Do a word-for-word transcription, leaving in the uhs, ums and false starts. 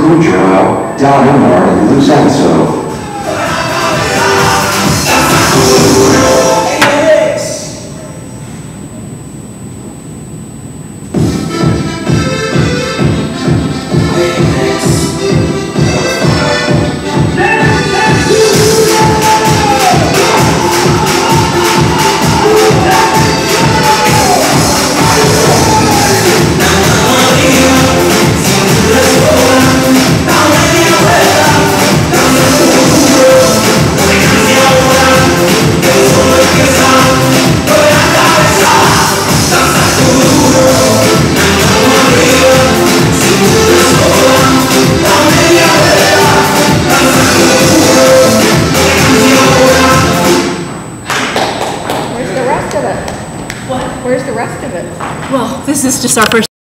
Kuduro down in there in Lucenzo. Where's the rest of it? Well, this is just our first